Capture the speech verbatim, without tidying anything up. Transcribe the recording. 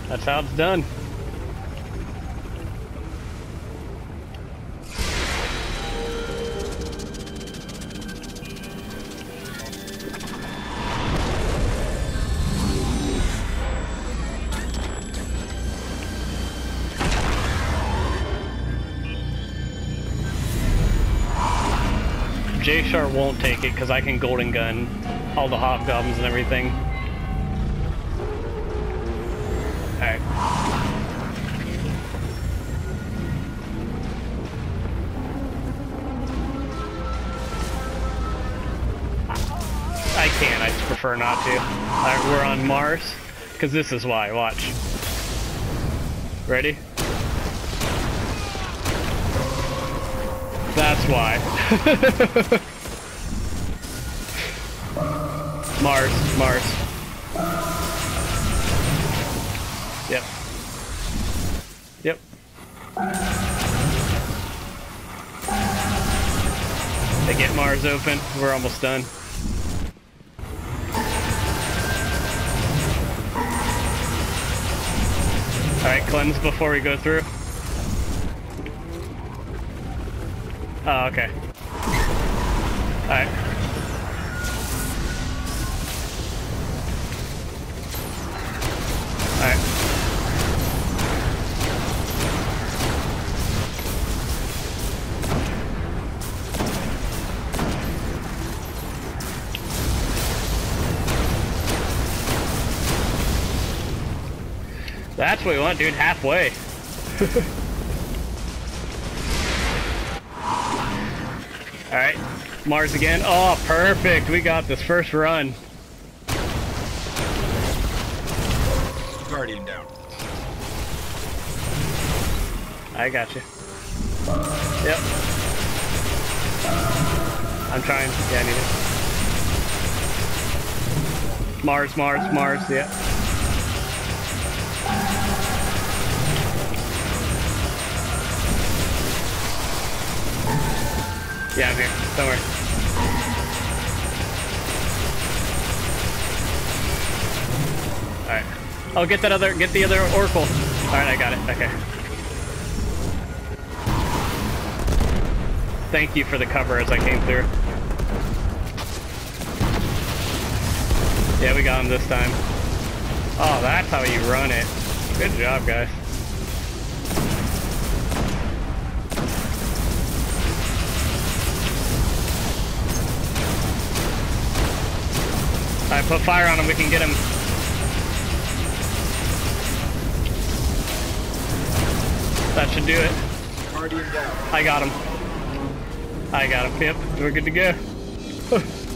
That's how it's done. J-Sharp won't take it because I can golden gun all the hobgoblins and everything. Alright. I can, I just prefer not to. Alright, we're on Mars, because this is why. Watch. Ready? That's why. Mars, Mars. Yep. Yep. They get Mars open. We're almost done. Alright, cleanse before we go through. Oh, okay. Alright. Alright. That's what we want, dude. Halfway. Alright, Mars again. Oh, perfect. We got this first run. Guardian down. I got you. Yep. I'm trying. Yeah, I need it. Mars, Mars, Mars, yeah. Yeah, I'm here. Don't worry. Alright. Oh, get that other, get the other oracle. Alright, I got it. Okay. Thank you for the cover as I came through. Yeah, we got him this time. Oh, that's how you run it. Good job, guys. Alright, put fire on him, we can get him. That should do it. Guardian down. I got him. I got him, yep, we're good to go.